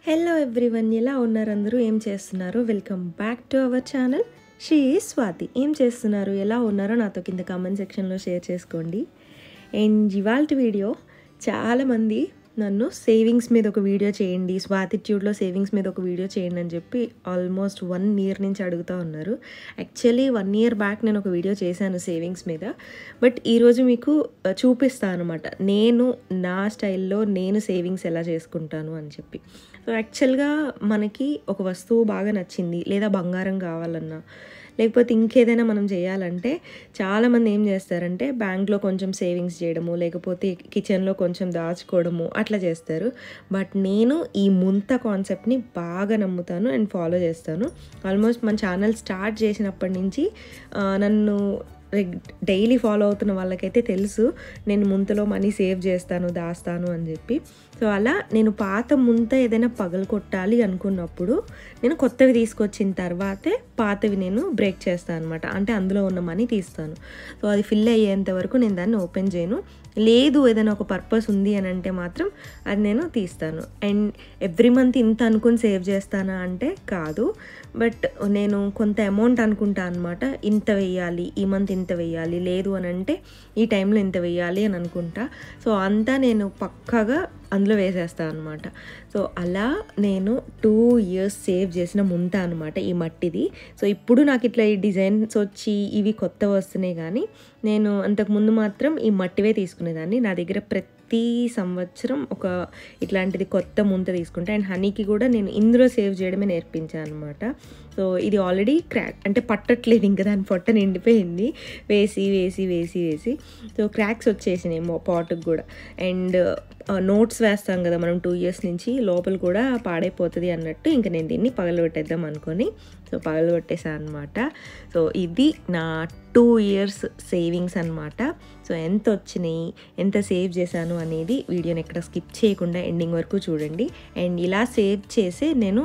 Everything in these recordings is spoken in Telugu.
హలో ఎవ్రీవన్, ఎలా ఉన్నారు అందరూ? ఏం చేస్తున్నారు? Welcome back to our channel. She is Swathi. ఏం చేస్తున్నారు, ఎలా ఉన్నారో నాతో కింద కామెంట్ సెక్షన్లో షేర్ చేసుకోండి. అండ్ ఇవాల్టి వీడియో చాలామంది నన్ను సేవింగ్స్ మీద ఒక వీడియో చేయండి, స్వాతిట్యూడ్లో సేవింగ్స్ మీద ఒక వీడియో చేయండి అని చెప్పి ఆల్మోస్ట్ 1 year నుంచి అడుగుతూ ఉన్నారు. యాక్చువల్లీ 1 year బ్యాక్ నేను ఒక వీడియో చేశాను సేవింగ్స్ మీద. బట్ ఈరోజు మీకు చూపిస్తాను అనమాట, నేను నా స్టైల్లో నేను సేవింగ్స్ ఎలా చేసుకుంటాను అని చెప్పి. సో యాక్చువల్గా మనకి ఒక వస్తువు బాగా నచ్చింది, లేదా బంగారం కావాలన్నా లేకపోతే ఇంకేదైనా మనం చేయాలంటే చాలామంది ఏం చేస్తారంటే బ్యాంక్లో కొంచెం సేవింగ్స్ చేయడము, లేకపోతే కిచెన్లో కొంచెం దాచుకోవడము అట్లా చేస్తారు. బట్ నేను ఈ ముంత కాన్సెప్ట్ని బాగా నమ్ముతాను అండ్ ఫాలో చేస్తాను. ఆల్మోస్ట్ మన ఛానల్ స్టార్ట్ చేసినప్పటి నుంచి నన్ను డైలీ ఫాలో అవుతున్న వాళ్ళకైతే తెలుసు నేను ముంతలో మనీ సేవ్ చేస్తాను, దాస్తాను అని చెప్పి. సో అలా నేను పాత ముంత ఏదైనా పగలగొట్టాలి అనుకున్నప్పుడు నేను కొత్తవి తీసుకొచ్చిన తర్వాతే పాతవి నేను బ్రేక్ చేస్తాను అనమాట. అంటే అందులో ఉన్న మనీ తీస్తాను. సో అది ఫిల్ అయ్యేంత వరకు నేను దాన్ని ఓపెన్ చేయను. లేదు ఏదైనా ఒక పర్పస్ ఉంది అని అంటే మాత్రం అది నేను తీస్తాను. అండ్ ఎవ్రీ మంత్ ఇంత అనుకుని సేవ్ చేస్తానా అంటే కాదు. బట్ నేను కొంత అమౌంట్ అనుకుంటా అనమాట, ఇంత వెయ్యాలి, ఈ మంత్ ఇంత వెయ్యాలి, లేదు అని అంటే ఈ టైంలో ఇంత వెయ్యాలి అని అనుకుంటా. సో అంతా నేను పక్కాగా అందులో వేసేస్తాను అనమాట. సో అలా నేను 2 years సేవ్ చేసిన ముంత అనమాట ఈ మట్టిది. సో ఇప్పుడు నాకు ఇట్లా ఈ డిజైన్స్ వచ్చి ఇవి కొత్తవి వస్తున్నాయి, కానీ నేను అంతకుముందు మాత్రం ఈ మట్టివే తీసుకునేదాన్ని. నా దగ్గర ప్రతి సంవత్సరం ఒక ఇట్లాంటిది కొత్త ముంత తీసుకుంటా. అండ్ హనీకి కూడా నేను ఇందులో సేవ్ చేయడమే నేర్పించాను అనమాట. సో ఇది ఆల్రెడీ క్రాక్ అంటే పట్టట్లేదు, ఇంకా దాని పొట్ట నిండిపోయింది వేసి వేసి వేసి వేసి. సో క్రాక్స్ వచ్చేసినాయి పాట్కి కూడా. అండ్ నోట్స్ వేస్తాం కదా మనం 2 years నుంచి, లోపల కూడా పాడైపోతుంది అన్నట్టు ఇంకా నేను దీన్ని పగలగొట్టేద్దాం అనుకొని సో పగలగొట్టేసాను అనమాట. సో ఇది నా 2 years సేవింగ్స్ అనమాట. సో ఎంత వచ్చినాయి, ఎంత సేవ్ చేశాను అనేది వీడియోని ఎక్కడ స్కిప్ చేయకుండా ఎండింగ్ వరకు చూడండి. అండ్ ఇలా సేవ్ చేసి నేను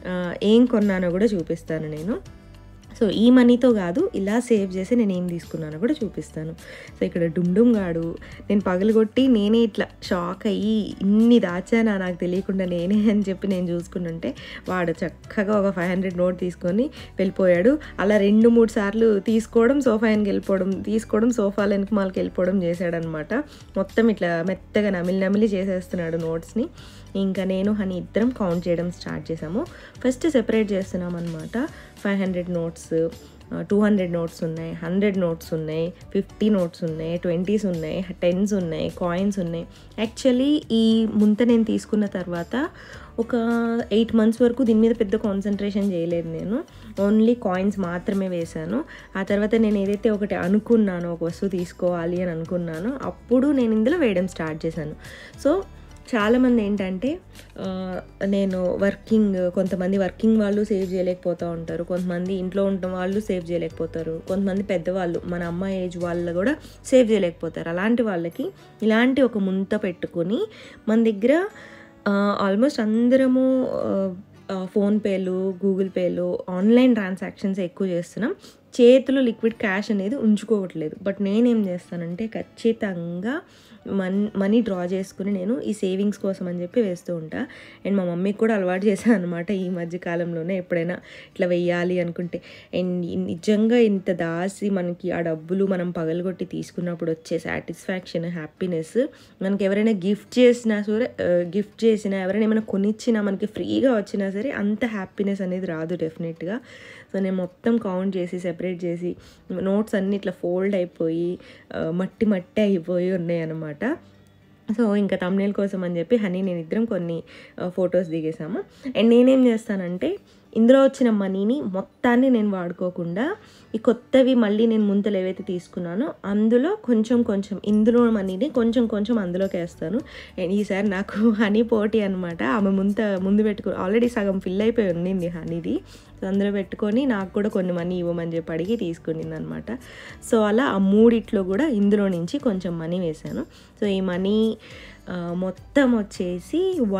ఏం కొన్నానో కూడా చూపిస్తాను నేను. సో ఈ మనీతో కాదు, ఇలా సేవ్ చేసి నేను ఏం తీసుకున్నానో కూడా చూపిస్తాను. సో ఇక్కడ డుమ్ గాడు నేను పగలగొట్టి నేనే ఇట్లా షాక్ అయ్యి ఇన్ని దాచానా నాకు తెలియకుండా నేనే అని చెప్పి నేను చూసుకుంటుంటే వాడు చక్కగా ఒక 500 నోట్ తీసుకొని వెళ్ళిపోయాడు. అలా 2-3 సార్లు తీసుకోవడం, సోఫా వెనక్కి వెళ్ళిపోవడం, తీసుకోవడం, సోఫా వెనకమాలకి వెళ్ళిపోవడం చేశాడనమాట. మొత్తం ఇట్లా మెత్తగా నమిలి చేసేస్తున్నాడు నోట్స్ని. ఇంకా నేను హనీ ఇద్దరం కౌంట్ చేయడం స్టార్ట్ చేసాము. ఫస్ట్ సెపరేట్ చేస్తున్నాం అనమాట. 500 నోట్స్, 200 నోట్స్ ఉన్నాయి, 100 నోట్స్ ఉన్నాయి, 50 నోట్స్ ఉన్నాయి, 20s ఉన్నాయి, 10s ఉన్నాయి, కాయిన్స్ ఉన్నాయి. యాక్చువల్లీ ఈ ముంత నేను తీసుకున్న తర్వాత ఒక 8 months వరకు దీని మీద పెద్ద కాన్సన్ట్రేషన్ చేయలేదు నేను. ఓన్లీ కాయిన్స్ మాత్రమే వేశాను. ఆ తర్వాత నేను ఏదైతే ఒకటి అనుకున్నానో, ఒక వస్తువు తీసుకోవాలి అని అనుకున్నానో అప్పుడు నేను ఇందులో వేయడం స్టార్ట్ చేశాను. సో చాలామంది ఏంటంటే నేను కొంతమంది వర్కింగ్ వాళ్ళు సేవ్ చేయలేకపోతూ ఉంటారు, కొంతమంది ఇంట్లో ఉన్న వాళ్ళు సేవ్ చేయలేకపోతారు, కొంతమంది పెద్దవాళ్ళు మన అమ్మ ఏజ్ వాళ్ళు కూడా సేవ్ చేయలేకపోతారు. అలాంటి వాళ్ళకి ఇలాంటి ఒక ముంత పెట్టుకొని మన దగ్గర ఆల్మోస్ట్ అందరము ఫోన్పేలు, గూగుల్ పేలు, ఆన్లైన్ ట్రాన్సాక్షన్స్ ఎక్కువ చేస్తున్నాం. చేతిలో లిక్విడ్ క్యాష్ అనేది ఉంచుకోవట్లేదు. బట్ నేనేం చేస్తానంటే ఖచ్చితంగా మనీ డ్రా చేసుకుని నేను ఈ సేవింగ్స్ కోసం అని చెప్పి వేస్తూ ఉంటా. అండ్ మా మమ్మీకి కూడా అలవాటు చేశాను అనమాట ఈ మధ్య కాలంలోనే. ఎప్పుడైనా ఇట్లా వెయ్యాలి అనుకుంటే, అండ్ నిజంగా ఇంత దాసి మనకి ఆ డబ్బులు మనం పగలగొట్టి తీసుకున్నప్పుడు వచ్చే సాటిస్ఫాక్షన్, హ్యాపీనెస్, మనకి ఎవరైనా గిఫ్ట్ చేసినా ఎవరైనా ఏమైనా కొనిచ్చినా మనకి ఫ్రీగా వచ్చినా సరే అంత హ్యాపీనెస్ అనేది రాదు డెఫినెట్గా. సో నేను మొత్తం కౌంట్ చేసి సెపరేట్ చేసి నోట్స్ అన్నీ ఇట్లా ఫోల్డ్ అయిపోయి మట్టి అయిపోయి ఉన్నాయి అన్నమాట. సో ఇంకా థంబ్నెయిల్ కోసం అని చెప్పి హనీ నేను ఇద్దరం కొన్ని ఫొటోస్ దిగేసాము. అండ్ నేనేం చేస్తానంటే ఇందులో వచ్చిన మనీని మొత్తాన్ని నేను వాడుకోకుండా ఈ కొత్తవి మళ్ళీ నేను ముంతలు ఏవైతే తీసుకున్నానో అందులో కొంచెం ఇందులో మనీని కొంచెం అందులోకి వేస్తాను. అండ్ ఈసారి నాకు హనీ పోటీ అనమాట. ఆమె ముందు పెట్టుకుని ఆల్రెడీ సగం ఫిల్ అయిపోయి ఉండింది హనీది. సో అందులో పెట్టుకొని నాకు కూడా కొన్ని మనీ ఇవ్వమని చెప్పి అడిగి తీసుకునింది అనమాట. సో అలా ఆ మూడిట్లో కూడా ఇందులో నుంచి కొంచెం మనీ వేశాను. సో ఈ మనీ మొత్తం వచ్చేసి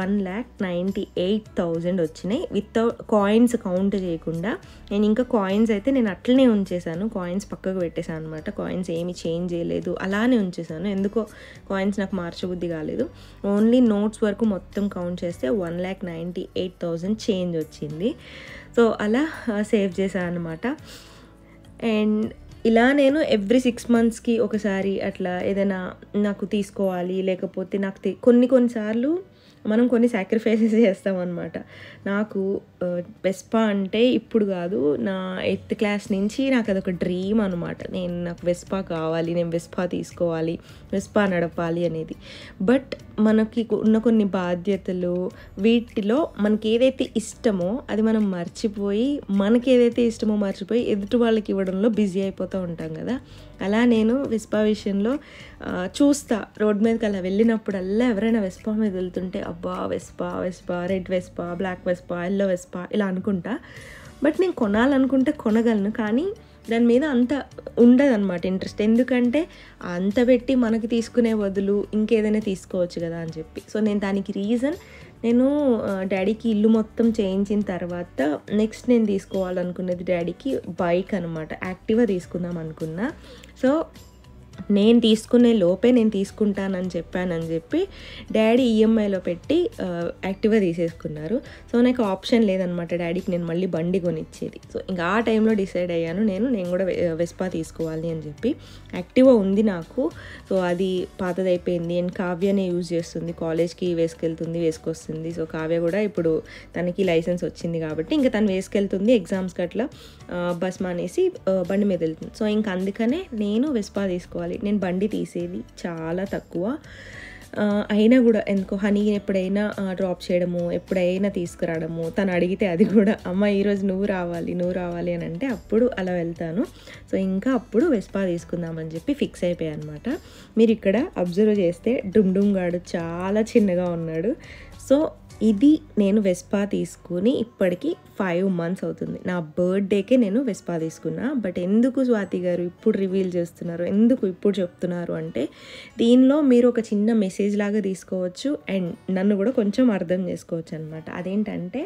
1,98,000 వచ్చినాయి వితౌట్ కాయిన్స్ కౌంట్ చేయకుండా. నేను ఇంకా కాయిన్స్ అయితే నేను అట్లనే ఉంచేసాను, కాయిన్స్ పక్కకు పెట్టేశాను అనమాట. కాయిన్స్ ఏమి చేంజ్ చేయలేదు, అలానే ఉంచేసాను. ఎందుకో కాయిన్స్ నాకు మార్చబుద్ధి కాలేదు. ఓన్లీ నోట్స్ వరకు మొత్తం కౌంట్ చేస్తే 1,98,000 చేంజ్ వచ్చింది. సో అలా సేవ్ చేశాను అనమాట. అండ్ ఇలా నేను ఎవ్రీ 6 monthsకి ఒకసారి అట్లా ఏదైనా నాకు తీసుకోవాలి, లేకపోతే నాకు కొన్నిసార్లు మనం కొన్ని సాక్రిఫైసెస్ చేస్తామన్నమాట. నాకు వెస్పా అంటే ఇప్పుడు కాదు, నా 8th class నుంచి నాకు అదొక డ్రీమ్ అనమాట. నాకు వెస్పా కావాలి, నేను వెస్పా తీసుకోవాలి, వెస్పా నడపాలి అనేది. బట్ మనకి ఉన్న కొన్ని బాధ్యతలు, వీటిలో మనకి ఏదైతే ఇష్టమో అది మనం మర్చిపోయి, ఎదుటి వాళ్ళకి ఇవ్వడంలో బిజీ అయిపోతూ ఉంటాం కదా. అలా నేను వెస్పా విషయంలో చూస్తా, రోడ్ మీదకి అలా వెళ్ళినప్పుడల్లా ఎవరైనా వెస్పా మీద వెళ్తుంటే అబ్బా Vespa, red Vespa, black Vespa, yellow Vespa ఇలా అనుకుంటా. బట్ నేను కొనాలనుకుంటే కొనగలను, కానీ దాని మీద అంత ఉండదన్నమాట ఇంట్రెస్ట్. ఎందుకంటే అంత పెట్టి మనకి తీసుకునే బదులు ఇంకేదైనా తీసుకోవచ్చు కదా అని చెప్పి. సో నేను దానికి రీజన్, నేను డాడీకి ఇల్లు మొత్తం చేయించిన తర్వాత నెక్స్ట్ నేను తీసుకోవాలనుకున్నది డాడీకి బైక్ అనమాట. యాక్టివా తీసుకుందాం అనుకున్నా. సో నేను తీసుకునే లోపే నేను తీసుకుంటానని చెప్పి డాడీ ఈఎంఐలో పెట్టి యాక్టివా తీసేసుకున్నారు. సో నాకు ఆప్షన్ లేదనమాట డాడీకి నేను మళ్ళీ బండి కొనిచ్చేది. సో ఇంకా ఆ టైంలో డిసైడ్ అయ్యాను నేను కూడా వెస్పా తీసుకోవాలి అని చెప్పి. యాక్టివా ఉంది నాకు, సో అది పాతదైపోయింది. అండ్ కావ్యనే యూజ్ చేస్తుంది, కాలేజ్కి వేసుకొస్తుంది. సో కావ్య కూడా ఇప్పుడు తనకి లైసెన్స్ వచ్చింది కాబట్టి ఇంకా తను వేసుకెళ్తుంది, ఎగ్జామ్స్కి అట్లా బస్ మానేసి బండి మీద వెళ్తుంది. సో ఇంకా అందుకనే నేను వెస్పా తీసుకోవాలి. నేను బండి తీసేది చాలా తక్కువ. అయినా కూడా ఎందుకో హనీ ఎప్పుడైనా డ్రాప్ చేయడము, ఎప్పుడైనా తీసుకురావడము, తను అడిగితే అది కూడా అమ్మ ఈరోజు నువ్వు రావాలి అని అంటే అప్పుడు అలా వెళ్తాను. సో ఇంకా అప్పుడు వెస్పా తీసుకుందామని చెప్పి ఫిక్స్ అయిపోయాను అనమాట. మీరు ఇక్కడ అబ్జర్వ్ చేస్తే డుమ్ గాడు చాలా చిన్నగా ఉన్నాడు. సో ఇది నేను వెస్పా తీసుకుని ఇప్పటికి 5 months అవుతుంది. నా బర్త్డేకే నేను వెస్పా తీసుకున్నా. బట్ ఎందుకు స్వాతి గారు ఇప్పుడు రివీల్ చేస్తున్నారు, ఎందుకు ఇప్పుడు చెప్తున్నారు అంటే, దీనిలో మీరు ఒక చిన్న మెసేజ్ లాగా తీసుకోవచ్చు అండ్ నన్ను కూడా కొంచెం అర్థం చేసుకోవచ్చు అనమాట. అదేంటంటే,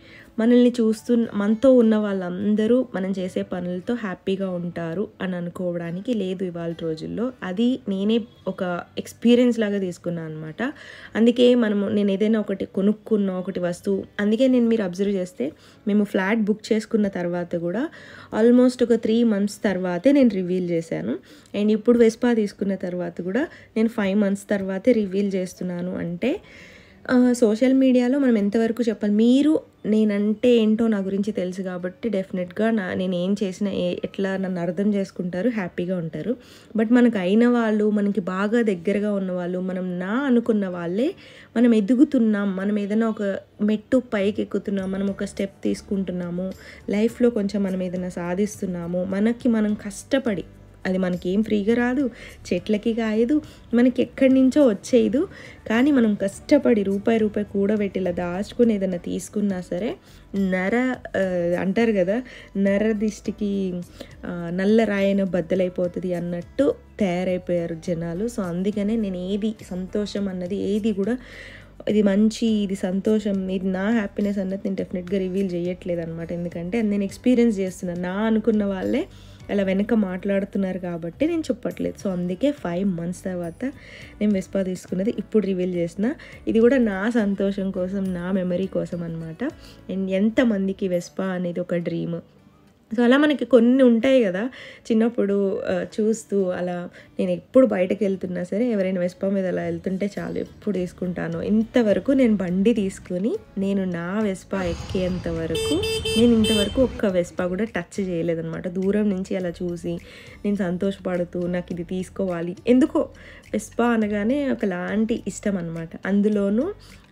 మనతో ఉన్న వాళ్ళందరూ మనం చేసే పనులతో హ్యాపీగా ఉంటారు అని అనుకోవడానికి లేదు ఇవాళ రోజుల్లో. అది నేనే ఒక ఎక్స్పీరియన్స్ లాగా తీసుకున్నాను అనమాట. అందుకే నేను ఏదైనా ఒకటి వస్తువు, అందుకే మీరు అబ్జర్వ్ చేస్తే మేము ఫ్లాట్ బుక్ చేసుకున్న తర్వాత కూడా ఆల్మోస్ట్ ఒక 3 months తర్వాతే నేను రివీల్ చేశాను. అండ్ ఇప్పుడు వెస్పా తీసుకున్న తర్వాత కూడా నేను 5 months తర్వాతే రివీల్ చేస్తున్నాను. అంటే సోషల్ మీడియాలో మనం ఎంతవరకు చెప్పాలి, నేనంటే ఏంటో నా గురించి తెలుసు కాబట్టి డెఫినెట్గా నేను ఏం చేసినా ఎట్లా నన్ను అర్థం చేసుకుంటారు, హ్యాపీగా ఉంటారు. బట్ మనకు అయిన వాళ్ళు, మనకి బాగా దగ్గరగా ఉన్నవాళ్ళు, మనం అనుకున్న వాళ్ళే మనం ఎదుగుతున్నాం, మనం ఏదైనా ఒక మెట్టు పైకి ఎక్కుతున్నాం, మనం ఒక స్టెప్ తీసుకుంటున్నాము, లైఫ్లో కొంచెం మనం ఏదైనా సాధిస్తున్నాము, మనం కష్టపడి, అది మనకి ఏం ఫ్రీగా రాదు, చెట్లకి కాయదు, మనకి ఎక్కడి నుంచో వచ్చేయదు, కానీ మనం కష్టపడి రూపాయి కూడబెట్టి ఇలా దాచుకుని ఏదైనా తీసుకున్నా సరే అంటారు కదా, నర దిష్టికి నల్ల రాయన బద్దలైపోతుంది అన్నట్టు తయారైపోయారు జనాలు. సో అందుకనే నేను సంతోషం అన్నది ఏది కూడా, ఇది సంతోషం, ఇది నా హ్యాపీనెస్ అన్నది నేను డెఫినెట్గా రివీల్ చేయట్లేదు అనమాట. ఎందుకంటే అది నేను ఎక్స్పీరియన్స్ చేస్తున్నాను, అనుకున్న వాళ్ళే అలా వెనక మాట్లాడుతున్నారు కాబట్టి నేను చెప్పట్లేదు. సో అందుకే 5 months తర్వాత నేను వెస్పా తీసుకున్నది ఇప్పుడు రివీల్ చేసిన. ఇది కూడా నా సంతోషం కోసం, నా మెమరీ కోసం అనమాట. అండ్ ఎంతమందికి వెస్పా అనేది ఒక డ్రీమ్. సో అలా మనకి కొన్ని ఉంటాయి కదా, చిన్నప్పుడు చూస్తూ అలా నేను ఎప్పుడు బయటకు వెళ్తున్నా సరే ఎవరైనా వెస్పా మీద అలా వెళ్తుంటే చాలు ఎప్పుడు తీసుకుంటాను. ఇంతవరకు నేను బండి తీసుకుని నేను నా వెస్పా ఎక్కేంత వరకు నేను ఇంతవరకు ఒక్క వెస్పా కూడా టచ్ చేయలేదన్నమాట. దూరం నుంచి అలా చూసి నేను సంతోషపడుతూ నాకు ఇది తీసుకోవాలి, ఎందుకో వెస్పా అనగానే ఒకలాంటి ఇష్టం అనమాట. అందులోనూ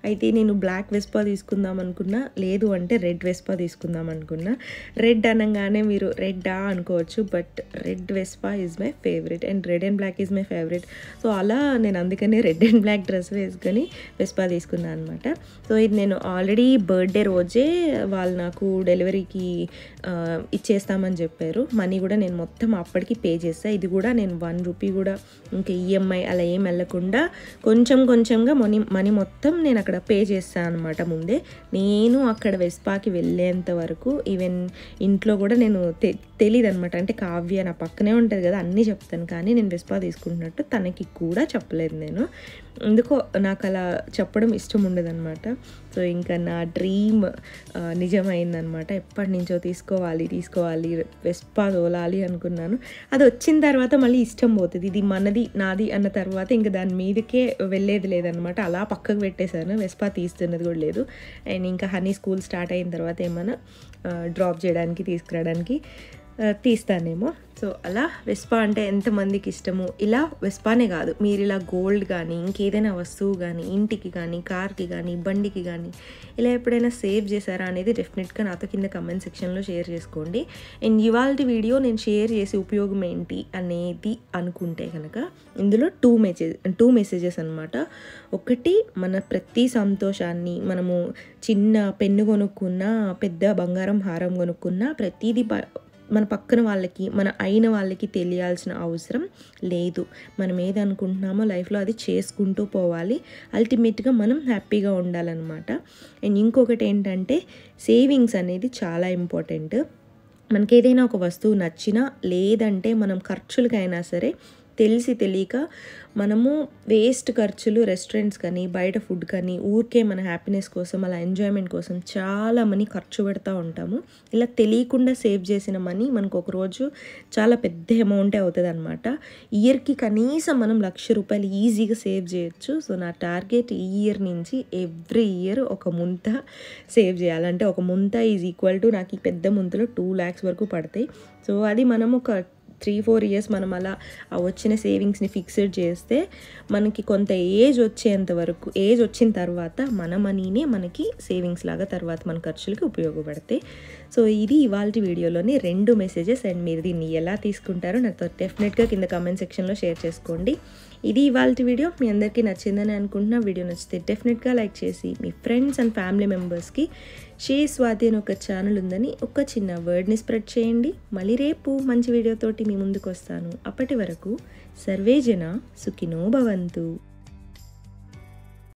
అయితే నేను బ్లాక్ వెస్పా తీసుకుందాం అనుకున్నా, లేదు అంటే రెడ్ వెస్పా తీసుకుందాం అనుకున్నా. రెడ్ అనగానే మీరు రెడ్డా అనుకోవచ్చు, but red Vespa is my favourite and red and black is my favourite. So అలా నేను అందుకనే రెడ్ అండ్ బ్లాక్ డ్రెస్ వేసుకొని వెస్పా తీసుకున్నాను అనమాట. సో ఇది నేను ఆల్రెడీ బర్త్డే రోజే వాళ్ళు నాకు డెలివరీకి ఇచ్చేస్తామని చెప్పారు. మనీ కూడా నేను మొత్తం అప్పటికి పే చేస్తాను. ఇది కూడా నేను 1 రూపీ కూడా ఇంకా ఈఎంఐ అలా ఏం వెళ్ళకుండా కొంచెంగా మనీ మొత్తం నేను అక్కడ పే చేస్తాను అనమాట ముందే. నేను అక్కడ వెస్పాకి వెళ్ళేంత వరకు ఈవెన్ ఇంట్లో కూడా నేను తెలియదు అనమాట. అంటే కావ్య నా పక్కనే ఉంటుంది కదా, అన్నీ చెప్తాను, కానీ నేను వెస్పా తీసుకుంటున్నట్టు తనకి కూడా చెప్పలేదు నేను. ఎందుకో నాకు అలా చెప్పడం ఇష్టం ఉండదన్నమాట. సో ఇంకా నా డ్రీమ్ నిజమైందనమాట. ఎప్పటి నుంచో తీసుకోవాలి వెస్పా తోలాలి అనుకున్నాను. అది వచ్చిన తర్వాత మళ్ళీ ఇష్టం పోతుంది. ఇది మనది నాది అన్న తర్వాత ఇంకా దాని మీదకే వెళ్ళేది లేదనమాట. అలా పక్కకు పెట్టేశాను, వెస్పా తీస్తున్నది కూడా లేదు. అండ్ ఇంకా హనీ స్కూల్ స్టార్ట్ అయిన తర్వాత ఏమైనా డ్రాప్ చేయడానికి తీసుకురావడానికి తీస్తానేమో. సో అలా వెస్పా అంటే ఎంతమందికి ఇష్టమో. ఇలా వెస్పానే కాదు, మీరు ఇలా గోల్డ్ కానీ ఇంకేదైనా వస్తువు కానీ ఇంటికి కానీ కార్కి కానీ బండికి కానీ ఇలా ఎప్పుడైనా సేవ్ చేశారా అనేది డెఫినెట్గా నాతో కింద కమెంట్ సెక్షన్లో షేర్ చేసుకోండి. అండ్ ఇవాళ వీడియో నేను షేర్ చేసే ఉపయోగం ఏంటి అనేది అనుకుంటే కనుక ఇందులో టూ మెసేజెస్ అనమాట. ఒకటి, మన ప్రతి సంతోషాన్ని మనము చిన్న పెన్ను కొనుక్కున్నా పెద్ద బంగారం హారం కొనుక్కున్నా ప్రతిదీ మన పక్కన వాళ్ళకి మన అయిన వాళ్ళకి తెలియాల్సిన అవసరం లేదు. మనం ఏదనుకుంటున్నామో లైఫ్లో అది చేసుకుంటూ పోవాలి. అల్టిమేట్గా మనం హ్యాపీగా ఉండాలన్నమాట. అండ్ ఇంకొకటి ఏంటంటే సేవింగ్స్ అనేది చాలా ఇంపార్టెంట్. మనకి ఏదైనా ఒక వస్తువు నచ్చినా లేదంటే మనం ఖర్చులకైనా సరే తెలిసి తెలియక మనము వేస్ట్ ఖర్చులు రెస్టారెంట్స్ కానీ బయట ఫుడ్ కానీ ఊరికే మన హ్యాపీనెస్ కోసం అలా ఎంజాయ్మెంట్ కోసం చాలా మనీ ఖర్చు పెడతా ఉంటాము. ఇలా తెలియకుండా సేవ్ చేసిన మనీ మనకు ఒకరోజు చాలా పెద్ద అమౌంటే అవుతుంది అనమాట. ఇయర్కి కనీసం మనం ₹1,00,000 ఈజీగా సేవ్ చేయొచ్చు. సో నా టార్గెట్ ఈ ఇయర్ నుంచి ఎవ్రీ ఇయర్ ఒక ముంత సేవ్ చేయాలంటే ఒక ముంత ఈజ్ ఈక్వల్ టు నాకు ఈ పెద్ద ముంతలో 2 lakhs వరకు పడతాయి. సో అది మనం ఒక 3-4 years మనం అలా వచ్చిన సేవింగ్స్ని ఫిక్స్డ్ చేస్తే మనకి కొంత ఏజ్ వచ్చిన తర్వాత మన మనీనే మనకి సేవింగ్స్ లాగా తర్వాత మన ఖర్చులకి ఉపయోగపడతాయి. సో ఇది ఇవాళ వీడియోలోని 2 మెసేజెస్. అండ్ మీరు దీన్ని ఎలా తీసుకుంటారో నాతో డెఫినెట్గా కింద కామెంట్ సెక్షన్లో షేర్ చేసుకోండి. ఇది ఇవాళ వీడియో మీ అందరికీ నచ్చిందని అనుకుంటున్నా. వీడియో నచ్చితే డెఫినెట్గా లైక్ చేసి మీ ఫ్రెండ్స్ అండ్ ఫ్యామిలీ మెంబర్స్కి షీ స్వాతి అని ఒక ఛానల్ ఉందని ఒక చిన్న వర్డ్ని స్ప్రెడ్ చేయండి. మళ్ళీ రేపు మంచి వీడియోతోటి మీ ముందుకు వస్తాను. అప్పటి వరకు సర్వే జన సుఖినో భవంతు.